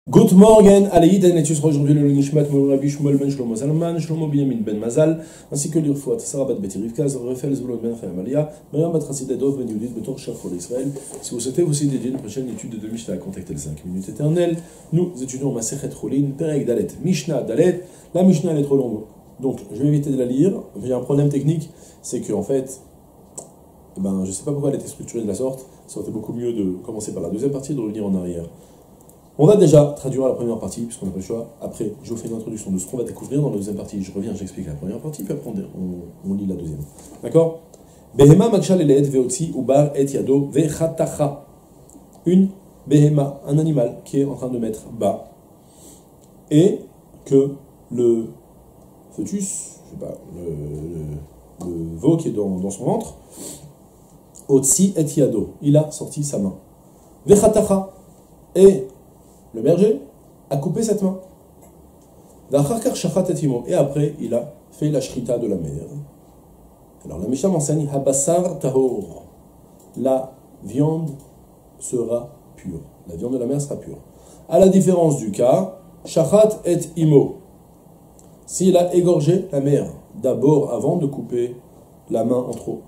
Good morning, Aleïd, et tu seras aujourd'hui le Nishmat, Rabbi Shmuel ben Shlomo Zalman, Shlomo Binyamin ben Mazal, ainsi que l'Urfouat, Sarah bat Beti Rivka, Raphaël Zvulon ben Chaim Alia, Mariam bat Chassid Adov ben Yudit Betor Shachol Israël. Si vous souhaitez aussi dédier une prochaine étude de Mishnah, contactez les 5 minutes éternelles. Nous étudions Masechet Cholin, Perek Dalet, Mishnah Dalet. La Mishnah elle est trop longue, donc je vais éviter de la lire. Il y a un problème technique, c'est que en fait, je ne sais pas pourquoi elle était structurée de la sorte. Ça aurait été beaucoup mieux de commencer par la deuxième partie et de revenir en arrière. On va déjà traduire la première partie, puisqu'on n'a pas le choix. Après, je vous fais une introduction de ce qu'on va découvrir dans la deuxième partie. Je reviens, j'explique la première partie, puis après on lit la deuxième. D'accord? Behema makshal eled veotzi ubar et yado vechatacha. Une behema, un animal qui est en train de mettre bas, et que le fœtus, je sais pas, le veau qui est dans son ventre, otzi et yado, il a sorti sa main. Vechatacha, et le berger a coupé cette main. Et après, il a fait la shrita de la mer. Alors la Mishnah m'enseigne Habassar tahor. La viande sera pure. La viande de la mer sera pure. À la différence du cas, Shachat et imo. S'il a égorgé la mer, d'abord avant de couper la main en trop.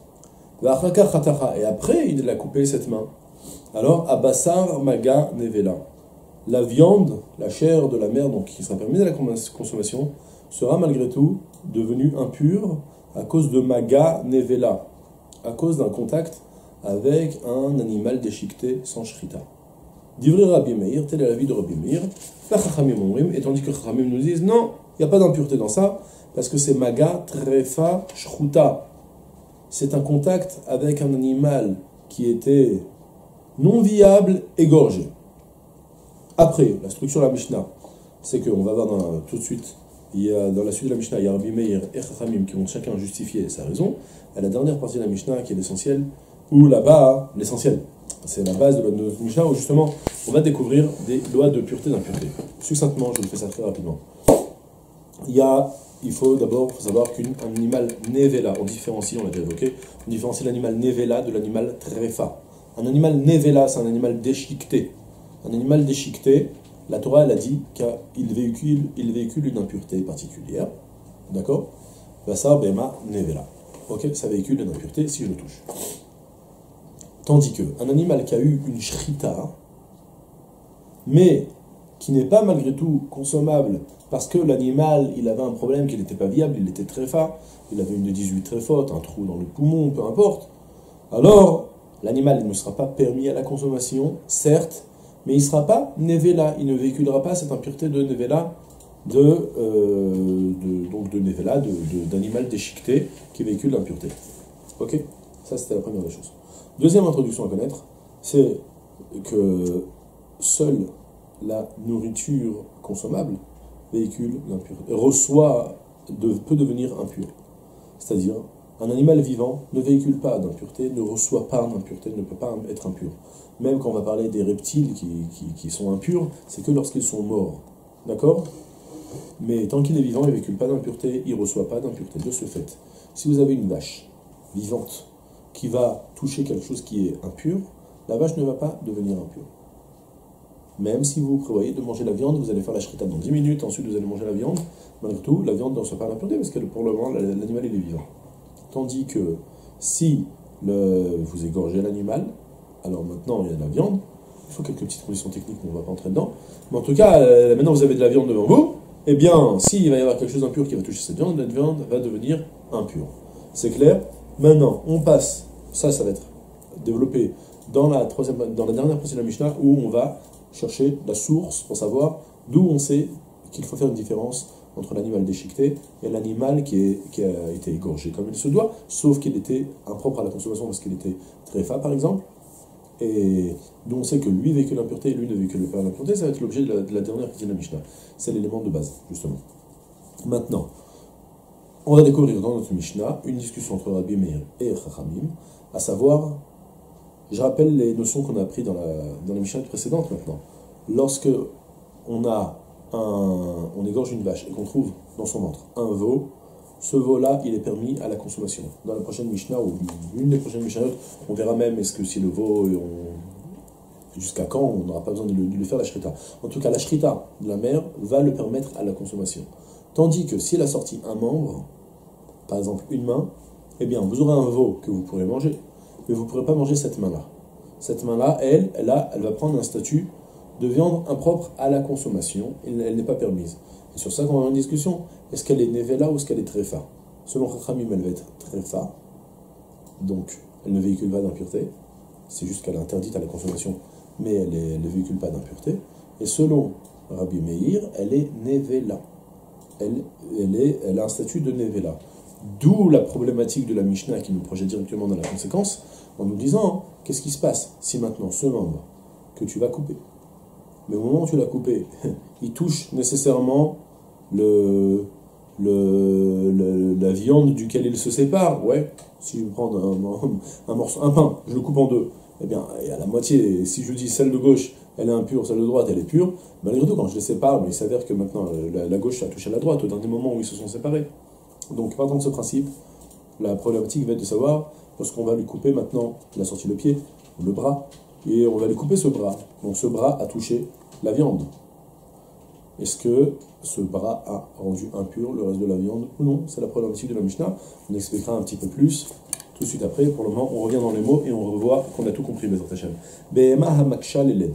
Et après, il a coupé cette main. Alors, Abassar maga nevela. La viande, la chair de la mer, donc qui sera permise à la consommation, sera malgré tout devenue impure à cause de maga nevela, à cause d'un contact avec un animal déchiqueté sans shrita. Divrei Rabbi Meir, tel est l'avis de Rabbi Meir, la Chachamim omrim, et tandis que Chachamim nous disent non, il n'y a pas d'impureté dans ça, parce que c'est maga trefa shruta. C'est un contact avec un animal qui était non viable, égorgé. Après, la structure de la Mishnah, c'est qu'on va voir tout de suite, dans la suite de la Mishnah, il y a Rabbi Meir et Chachamim qui vont chacun justifier sa raison. Et la dernière partie de la Mishnah, qui est l'essentiel, où là-bas, l'essentiel, c'est la base de notre Mishnah, où justement, on va découvrir des lois de pureté et d'impureté. Succinctement, je vous fais ça très rapidement. Il faut d'abord savoir qu'un animal nevela, on différencie, on l'a déjà évoqué, on différencie l'animal nevela de l'animal trefa. Un animal nevela, c'est un animal déchiqueté. Un animal déchiqueté, la Torah elle a dit qu'il véhicule une impureté particulière. D'accord? Basar bema nevela. Ok? Ça véhicule une impureté si je le touche. Tandis qu'un animal qui a eu une shrita, mais qui n'est pas malgré tout consommable parce que l'animal il avait un problème, qu'il n'était pas viable, il était très fat, il avait une de 18 très forte, un trou dans le poumon, peu importe, alors l'animal il ne sera pas permis à la consommation, certes, mais il ne sera pas nevela, il ne véhiculera pas cette impureté de nevela, d'animal déchiqueté qui véhicule l'impureté. Ok? Ça c'était la première des choses. Deuxième introduction à connaître, c'est que seule la nourriture consommable véhicule l'impureté, peut devenir impur. C'est-à-dire, un animal vivant ne véhicule pas d'impureté, ne reçoit pas d'impureté, ne peut pas être impur. Même quand on va parler des reptiles qui sont impurs, c'est que lorsqu'ils sont morts. D'accord? Mais tant qu'il est vivant, il ne véhicule pas d'impureté, il ne reçoit pas d'impureté. De ce fait, si vous avez une vache vivante qui va toucher quelque chose qui est impur, la vache ne va pas devenir impure. Même si vous prévoyez de manger la viande, vous allez faire la shrita dans 10 minutes, ensuite vous allez manger la viande, malgré tout, la viande ne reçoit pas l'impureté parce que pour le moment, l'animal il est vivant. Tandis que si vous égorgez l'animal, alors maintenant il y a de la viande, il faut quelques petites conditions techniques, mais on ne va pas entrer dedans. Mais en tout cas, maintenant vous avez de la viande devant vous, eh bien, s'il va y avoir quelque chose d'impur qui va toucher cette viande va devenir impure. C'est clair? Maintenant, on passe, ça va être développé dans la dernière partie de la Mishnah, où on va chercher la source pour savoir d'où on sait qu'il faut faire une différence entre l'animal déchiqueté et l'animal qui a été égorgé comme il se doit, sauf qu'il était impropre à la consommation parce qu'il était tréfa par exemple, et d'où on sait que lui véhicule l'impureté et lui ne véhicule pas l'impureté. Ça va être l'objet de la dernière partie de la Mishnah. C'est l'élément de base, justement. Maintenant, on va découvrir dans notre Mishnah une discussion entre Rabbi Meir et Chachamim, à savoir, je rappelle les notions qu'on a apprises dans la Mishnah précédente maintenant. Lorsque on égorge une vache et qu'on trouve dans son ventre un veau, ce veau-là, il est permis à la consommation. Dans la prochaine Mishnah, ou une des prochaines Mishnahs, on verra même est-ce que si le veau, Jusqu'à quand on n'aura pas besoin de lui faire la shrita. En tout cas, la shrita de la mère va le permettre à la consommation. Tandis que s'il a sorti un membre, par exemple une main, eh bien vous aurez un veau que vous pourrez manger, mais vous ne pourrez pas manger cette main-là. Cette main-là, elle va prendre un statut de viande impropre à la consommation, elle n'est pas permise. Et sur ça qu'on va avoir une discussion, est-ce qu'elle est nevela ou est-ce qu'elle est trefa? Selon Chachamim, elle va être trefa, donc elle ne véhicule pas d'impureté, c'est juste qu'elle est interdite à la consommation, mais elle ne véhicule pas d'impureté. Et selon Rabbi Meir, elle est nevela. Elle a un statut de nevela. D'où la problématique de la Mishnah qui nous projette directement dans la conséquence, en nous disant, qu'est-ce qui se passe si maintenant ce membre que tu vas couper, mais au moment où tu l'as coupé, il touche nécessairement la viande duquel il se sépare. Ouais, si je prends un pain, je le coupe en deux, eh bien, à la moitié, si je dis celle de gauche, elle est impure, celle de droite, elle est pure, malgré tout, quand je les sépare, mais il s'avère que maintenant, la gauche a touché à la droite, au dernier moment où ils se sont séparés. Donc, partant de ce principe, la problématique va être de savoir, lorsqu'on va lui couper maintenant, il a sorti le pied, ou le bras, et on va lui couper ce bras. Donc ce bras a touché la viande. Est-ce que ce bras a rendu impur le reste de la viande ou non? C'est la problématique de la Mishnah. On expliquera un petit peu plus tout de suite après. Pour le moment, on revient dans les mots et on revoit qu'on a tout compris, Bezrat Hashem. Behema hamaksha leled.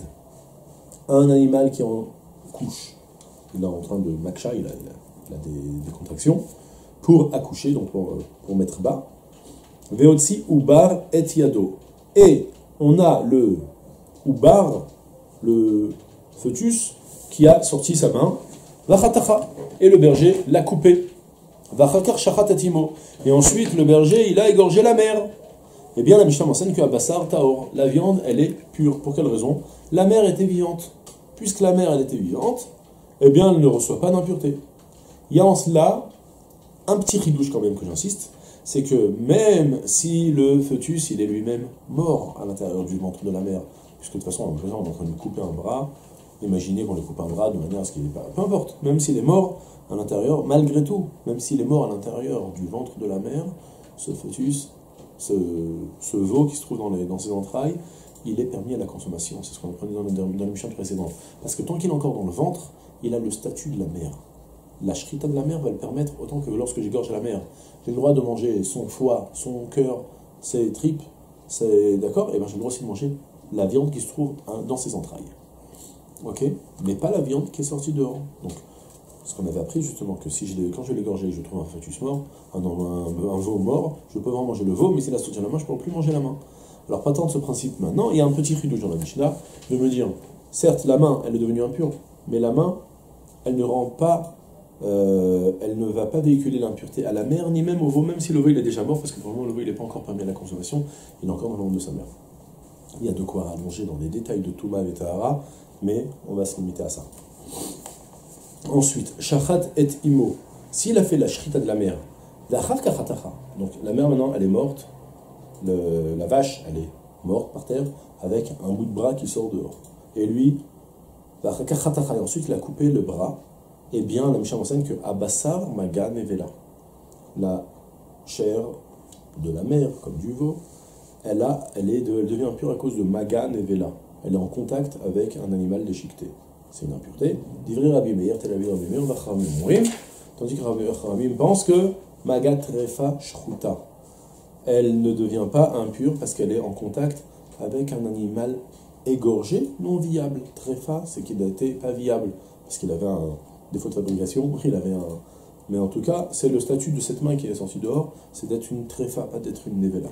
Un animal qui en couche. Il est en train de maksha, il a des contractions pour accoucher, donc pour mettre bas. Veotsi ubar et yado. Et on a le ubar, le fœtus, qui a sorti sa main, vachatacha, et le berger l'a coupé, vachakar shachatatimo, et ensuite le berger il a égorgé la mère. Eh bien la Mishnah m'enseigne que Abassar Taor, la viande elle est pure. Pour quelle raison? La mère était vivante. Puisque la mère elle était vivante, eh bien elle ne reçoit pas d'impureté. Il y a en cela un petit ridouche quand même que j'insiste, c'est que même si le fœtus il est lui-même mort à l'intérieur du ventre de la mère, puisque de toute façon on est en train de lui couper un bras, imaginez qu'on lui coupe un bras de manière à ce qu'il n'est pas... Peu importe, même s'il est mort à l'intérieur, malgré tout, même s'il est mort à l'intérieur du ventre de la mère, ce fœtus, ce veau qui se trouve dans ses entrailles, il est permis à la consommation. C'est ce qu'on apprenait dans la Mishnah précédente. Parce que tant qu'il est encore dans le ventre, il a le statut de la mère. La shrita de la mère va le permettre, autant que lorsque j'égorge la mère, j'ai le droit de manger son foie, son cœur, ses tripes, d'accord? Et bien j'ai le droit aussi de manger la viande qui se trouve dans ses entrailles. Ok? Mais pas la viande qui est sortie dehors. Donc, ce qu'on avait appris justement, que si quand je vais l'égorger, je trouve un fœtus mort, un veau mort, je peux vraiment manger le veau, mais s'il a sorti la main, je ne pourrai plus manger la main. Alors, partant de ce principe maintenant, il y a un petit ridouche dans la Mishnah de me dire, certes, la main, elle est devenue impure, mais la main, elle ne rend pas, elle ne va pas véhiculer l'impureté à la mère, ni même au veau, même si le veau il est déjà mort, parce que pour le moment, le veau il n'est pas encore permis à la consommation, il est encore dans le ventre de sa mère. Il y a de quoi rallonger dans les détails de Touma et Tahara, mais on va se limiter à ça. Ensuite, Shachat et Imo. S'il a fait la shrita de la mère, donc la mère maintenant elle est morte, la vache elle est morte par terre, avec un bout de bras qui sort dehors. Et lui, et ensuite il a coupé le bras, et bien la Mishnah enseigne que Abassar Maga Nevela, la chair de la mère, comme du veau, elle devient impure à cause de Maga Nevela. Elle est en contact avec un animal déchiqueté. C'est une impureté. D'Ivri Rabbi Meir, Tel Aviv Rabbi Meir, Vachamim Mourim. Tandis que Rabbi Meir pense que Maga Trefa Shruta. Elle ne devient pas impure parce qu'elle est en contact avec un animal égorgé, non viable. Trefa, c'est qu'il n'était pas viable. Parce qu'il avait un défaut de fabrication, mais en tout cas, c'est le statut de cette main qui est sortie dehors, c'est d'être une Trefa, pas d'être une Nevela.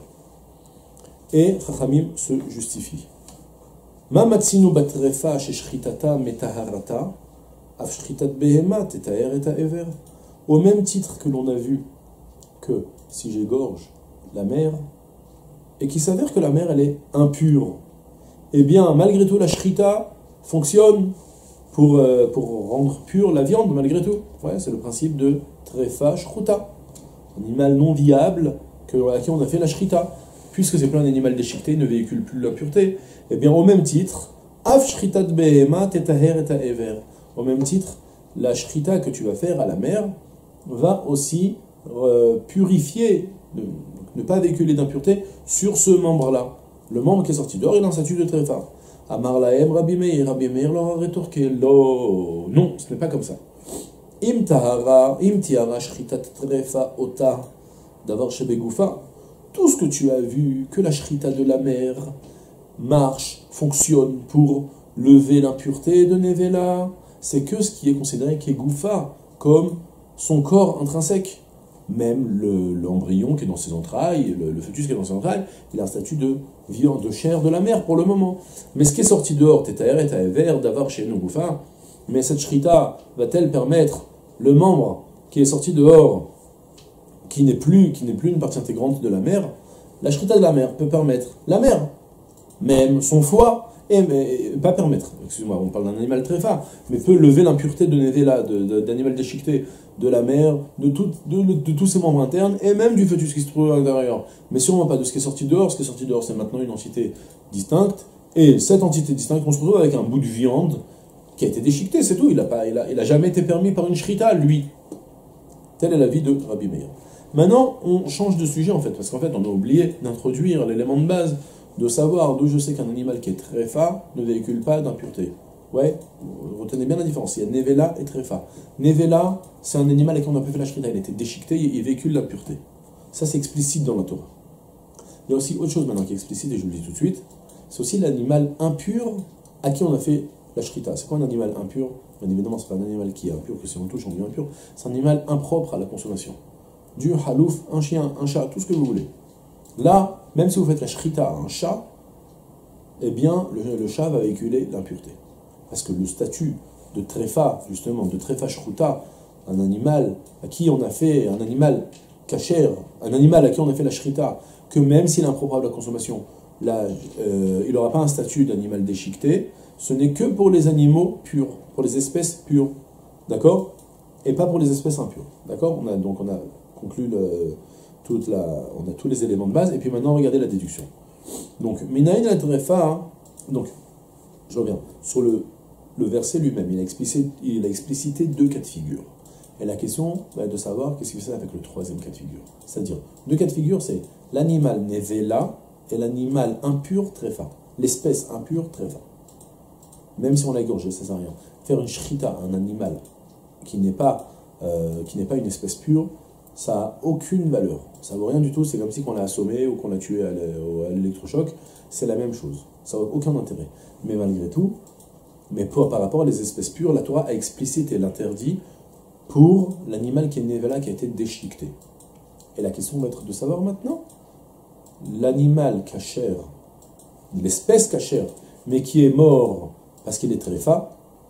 Et Chachamim se justifie. Ma matsinu batrefa sheshritata metaharata, afshritat behema tetaher et ever. Au même titre que l'on a vu que si j'égorge la mère, et qu'il s'avère que la mère elle est impure, eh bien malgré tout la shrita fonctionne pour rendre pure la viande malgré tout. Ouais, c'est le principe de trefa shruta, animal non viable à qui on a fait la shrita. Puisque c'est plein d'animal déchiqueté, ne véhicule plus l'impureté, eh bien au même titre, Av shritat behema tetaher et ever. Au même titre, la shrita que tu vas faire à la mère va aussi purifier, ne pas véhiculer d'impureté sur ce membre-là. Le membre qui est sorti dehors, il a un statut de trefa. Amar lahem Rabbi Meir leur a rétorqué, lo, non, ce n'est pas comme ça. Im tiara shritat trefa ota d'avoir shebegoufa. Tout ce que tu as vu, que la shrita de la mer marche, fonctionne pour lever l'impureté de Nevela, c'est que ce qui est considéré Kegoufa, comme son corps intrinsèque. Même l'embryon qui est dans ses entrailles, le fœtus qui est dans ses entrailles, il a un statut de viande, de chair de la mer pour le moment. Mais ce qui est sorti dehors, Tetaeret, Aever, d'avoir chez nous Goufa, mais cette shrita va-t-elle permettre le membre qui est sorti dehors, qui n'est plus une partie intégrante de la mer, la shrita de la mer peut permettre la mer, même son foie, pas permettre, excuse-moi, on parle d'un animal très phare, mais peut lever l'impureté de Nevela, d'animal déchiqueté, de la mer, de tous ses membres internes, et même du fœtus qui se trouve à l'intérieur. Mais sûrement pas de ce qui est sorti dehors. Ce qui est sorti dehors, c'est maintenant une entité distincte, et cette entité distincte, on se retrouve avec un bout de viande qui a été déchiqueté, c'est tout. Il a jamais été permis par une shrita, lui. Telle est l'avis de Rabbi Meir. Maintenant, on change de sujet, en fait, parce qu'en fait, on a oublié d'introduire l'élément de base, de savoir d'où je sais qu'un animal qui est tréfa ne véhicule pas d'impureté. Ouais, retenez bien la différence. Il y a Nevela et Tréfa. Nevela, c'est un animal à qui on n'a pas fait la shrita. Il a été déchiqueté et il véhicule l'impureté. Ça, c'est explicite dans la Torah. Il y a aussi autre chose maintenant qui est explicite, et je vous le dis tout de suite. C'est aussi l'animal impur à qui on a fait la shrita. C'est quoi un animal impur? Bien évidemment, c'est pas un animal qui est impur, que si on touche, on dit impur. C'est un animal impropre à la consommation. Du halouf, un chien, un chat, tout ce que vous voulez. Là, même si vous faites la shrita à un chat, eh bien, le chat va véhiculer l'impureté. Parce que le statut de tréfa, justement, de tréfa shruta, un animal à qui on a fait, un animal kasher, un animal à qui on a fait la shrita, que même s'il est impropre à la consommation, là, il n'aura pas un statut d'animal déchiqueté, ce n'est que pour les animaux purs, pour les espèces pures, d'accord? Et pas pour les espèces impures, d'accord? On a conclu on a tous les éléments de base, et puis maintenant, regardez la déduction. Donc, Minaïn la Trefa, donc, je reviens, sur le verset lui-même, il a explicité deux cas de figure. Et la question va être de savoir qu'est-ce qu'il fait avec le troisième cas de figure. C'est-à-dire, deux cas de figure, c'est l'animal Nevela et l'animal impur Trefa. L'espèce impure Trefa. Même si on l'a égorgé, ça ne sert à rien. Faire une shrita à un animal qui n'est pas une espèce pure, ça n'a aucune valeur. Ça ne vaut rien du tout, c'est comme si on l'a assommé ou qu'on l'a tué à l'électrochoc, c'est la même chose. Ça n'a aucun intérêt. Mais malgré tout, par rapport à les espèces pures, la Torah a explicité l'interdit pour l'animal qui est Nevela, qui a été déchiqueté. Et la question va être de savoir maintenant, l'animal kasher, l'espèce kasher, mais qui est mort parce qu'il est tréfa,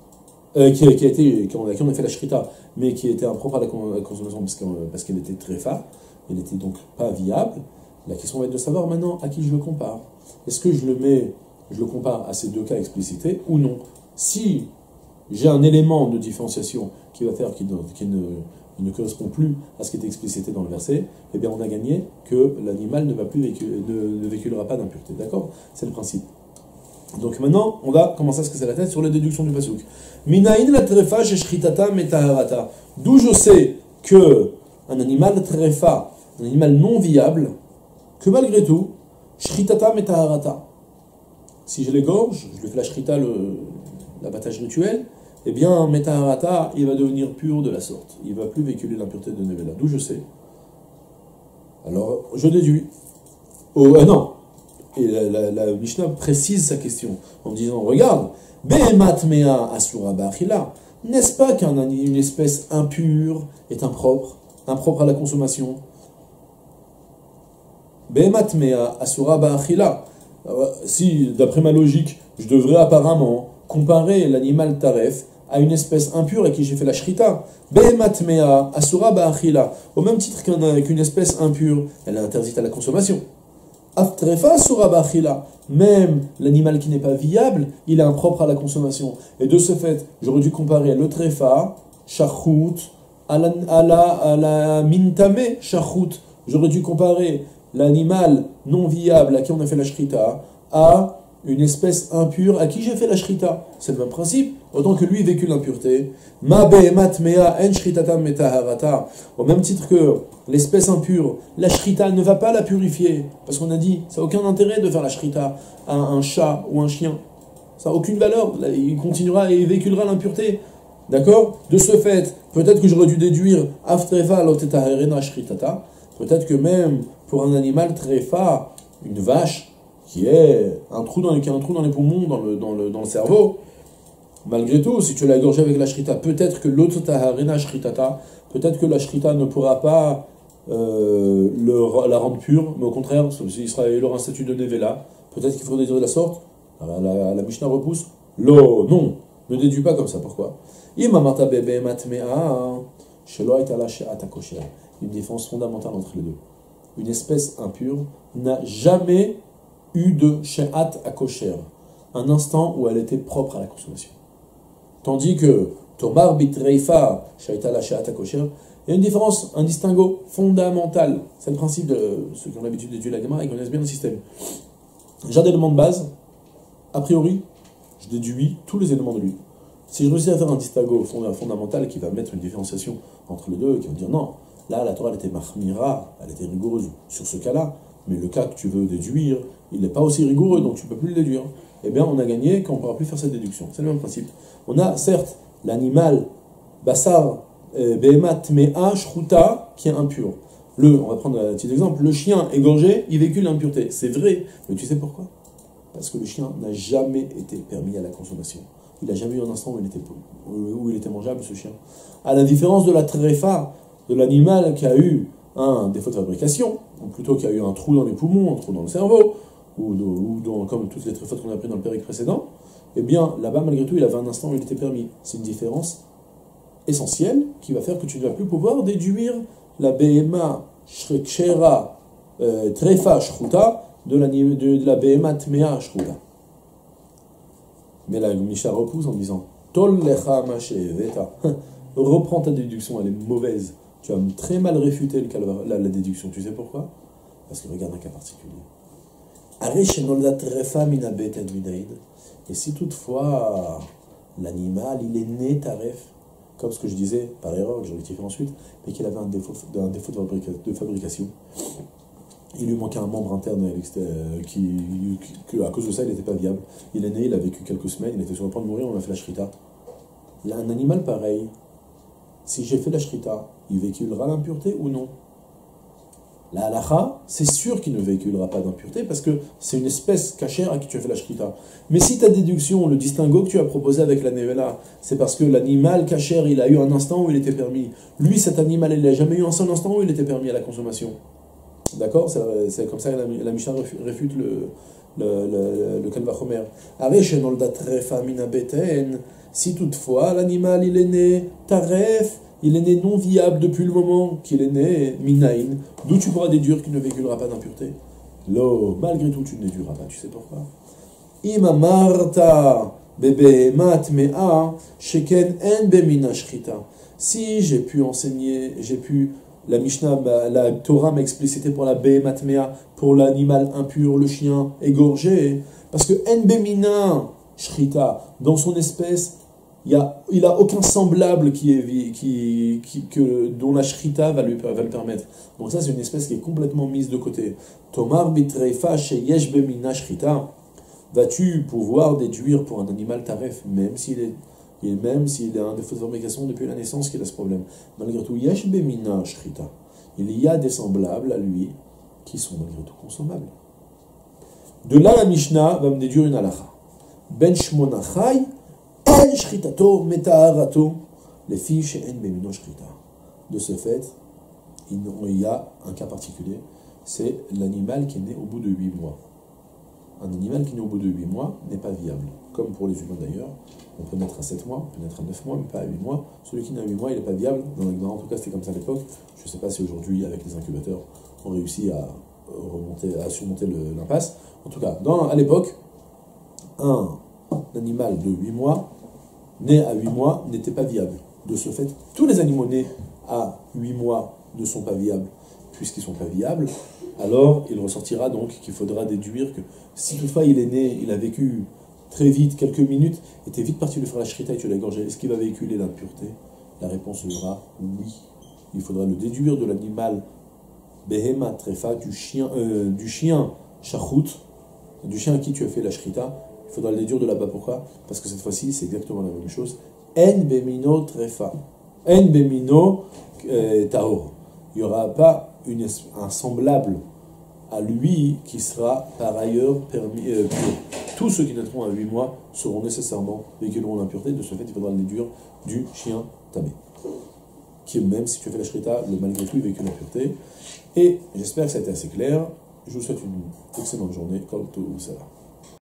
qui on a fait la shrita, mais qui était impropre à la consommation parce qu'il était tréfa, il n'était donc pas viable. La question va être de savoir maintenant à qui je le compare. Est-ce que je le compare à ces deux cas explicités ou non? Si j'ai un élément de différenciation qui va faire qu'il ne correspond plus à ce qui est explicité dans le verset, eh bien on a gagné que l'animal ne véhiculera pas d'impureté. D'accord? C'est le principe. Donc maintenant, on va commencer à se casser la tête sur la déduction du pasuk. Minaïn la trefa shechritata metaharata. D'où je sais que un animal trefa, un animal non viable, que malgré tout, shritata metaharata. Si je l'égorge, je lui fais la shrita, l'abattage rituel, eh bien, metaharata, il va devenir pur de la sorte. Il ne va plus véhiculer l'impureté de Nevela. D'où je sais. Alors, je déduis. Non. Et la Mishnah précise sa question en disant, regarde, Behemat mea asura ba'achila. N'est-ce pas qu'une espèce impure est impropre à la consommation? Behemat mea asura ba'achila. Si, d'après ma logique, je devrais apparemment comparer l'animal taref à une espèce impure à qui j'ai fait la shrita. Behemat mea asura ba'achila. Au même titre qu'une espèce impure, elle est interdite à la consommation. Aftrefa asura ba'achila. Même l'animal qui n'est pas viable, il est impropre à la consommation. Et de ce fait, j'aurais dû comparer le trefa, shachut, à la mintame, shachut. J'aurais dû comparer l'animal non viable à qui on a fait la shrita à une espèce impure à qui j'ai fait la shrita. C'est le même principe. Autant que lui véhicule l'impureté. Ma behemat mea en shritatam metaharata. Au même titre que l'espèce impure, la shrita ne va pas la purifier. Parce qu'on a dit, ça n'a aucun intérêt de faire la shrita à un chat ou un chien. Ça n'a aucune valeur. Il continuera et il véhiculera l'impureté. D'accord? De ce fait, peut-être que j'aurais dû déduire Aftrefa loteta herena shritata. Peut-être que même pour un animal tréfa, une vache, qui a un trou dans les poumons, dans le cerveau, malgré tout, si tu l'as égorgé avec la shrita, peut-être que loteta herena shritata, peut-être que la shrita ne pourra pas la rendre pure, mais au contraire, il aura un statut de nevela. Peut-être qu'il faudrait dire de la sorte. La Mishnah repousse. Non, ne déduis pas comme ça. Pourquoi? Une différence fondamentale entre les deux. Une espèce impure n'a jamais eu de she'at akosher, un instant où elle était propre à la consommation. Tandis que Tomar bitreifa she'aita la she'at akosher, il y a une différence, un distinguo fondamental. C'est le principe de ceux qui ont l'habitude d'étudier la Gemara et connaissent bien le système. J'ai un élément de base, a priori, je déduis tous les éléments de lui. Si je réussis à faire un distinguo fondamental qui va mettre une différenciation entre les deux, qui va dire non, là la Torah elle était mahmira, elle était rigoureuse sur ce cas-là, mais le cas que tu veux déduire, il n'est pas aussi rigoureux, donc tu ne peux plus le déduire. Eh bien, on a gagné quand on ne pourra plus faire cette déduction. C'est le même principe. On a certes l'animal Bassar Behemat Mea Shruta qui est impur. On va prendre un petit exemple, le chien égorgé, il véhicule l'impureté. C'est vrai, mais tu sais pourquoi? Parce que le chien n'a jamais été permis à la consommation. Il n'a jamais eu un instant où il était mangeable, ce chien. À la différence de la tréfa, de l'animal qui a eu un défaut de fabrication, ou plutôt qui a eu un trou dans les poumons, un trou dans le cerveau, comme toutes les tréfautes qu'on a prises dans le périque précédent, eh bien, là-bas, malgré tout, il avait un instant où il était permis. C'est une différence essentielle qui va faire que tu ne vas plus pouvoir déduire la Behema Shrekshera Trefa Shruta de la Behema Tmea Shruta. Mais la Mishnah repousse en disant Tol lecha ma she'eveta. Reprends ta déduction, elle est mauvaise. Tu as très mal réfuté la déduction. Tu sais pourquoi? Parce que regarde un cas particulier. Et si toutefois l'animal il est né taref, comme ce que je disais par erreur, que je rectifie ensuite, mais qu'il avait un défaut de fabrication, il lui manquait un membre interne à cause de ça il n'était pas viable. Il est né, il a vécu quelques semaines, il était sur le point de mourir, on a fait la shrita. Là, un animal pareil, si j'ai fait la shrita, il véhiculera l'impureté ou non? La halacha, c'est sûr qu'il ne véhiculera pas d'impureté parce que c'est une espèce cachère à qui tu as fait la shrita. Mais si ta déduction, le distinguo que tu as proposé avec la nevela, c'est parce que l'animal cachère, il a eu un instant où il était permis. Lui, cet animal, il n'a jamais eu un seul instant où il était permis à la consommation. D'accord? C'est comme ça que la Mishnah réfute le Kalvachomer. Si toutefois l'animal il est né taref, il est né non viable depuis le moment qu'il est né minaïn, d'où tu pourras déduire qu'il ne véhiculera pas d'impureté. Malgré tout tu ne déduiras pas, tu sais pourquoi? Ima marta bebe mat mea sheken en bemina shrita. Si j'ai pu enseigner, la Mishnah, la Torah m'a explicité pour la behemat mea, pour l'animal impur, le chien égorgé, parce que en bemina shrita, dans son espèce, il a aucun semblable dont la shrita va le permettre. Donc ça, c'est une espèce qui est complètement mise de côté. Tomar bitreifa sheyesh bemina shrita. Vas-tu pouvoir déduire pour un animal taref, même s'il a un défaut de fabrication depuis la naissance qu'il a ce problème? Malgré tout, yesh bemina shrita. Il y a des semblables à lui qui sont malgré tout consommables. De là, la Mishnah va me déduire une halacha. Ben shmona chay en shritato metaharato les fiches en bemino shrita. De ce fait, il y a un cas particulier, c'est l'animal qui est né au bout de 8 mois. Un animal qui est né au bout de 8 mois n'est pas viable. Comme pour les humains d'ailleurs, on peut naître à 7 mois, on peut naître à 9 mois, mais pas à 8 mois. Celui qui naît à 8 mois, il n'est pas viable. En tout cas, c'était comme ça à l'époque. Je ne sais pas si aujourd'hui, avec les incubateurs, on réussit à surmonter l'impasse. En tout cas, à l'époque, un animal de 8 mois, né à 8 mois, n'était pas viable. De ce fait, tous les animaux nés à 8 mois ne sont pas viables. Puisqu'ils ne sont pas viables, alors il ressortira donc qu'il faudra déduire que si toutefois il est né, il a vécu très vite, quelques minutes, et tu es vite parti lui faire la shrita et tu l'as égorgé, est-ce qu'il va véhiculer l'impureté? La réponse sera oui. Il faudra le déduire de l'animal behema trefa, du chien shachut, du chien à qui tu as fait la shrita, il faudra le déduire de là-bas. Pourquoi? Parce que cette fois-ci, c'est exactement la même chose. En bemino trefa. En bemino taor. Il n'y aura pas un semblable à lui qui sera par ailleurs permis. Tous ceux qui naîtront à 8 mois seront nécessairement véhiculeront l'impureté. De ce fait, il faudra le déduire du chien tamé. Qui, même si tu fais la shrita, malgré tout, il véhicule l'impureté. Et j'espère que ça a été assez clair. Je vous souhaite une excellente journée. Kol Tov Salah.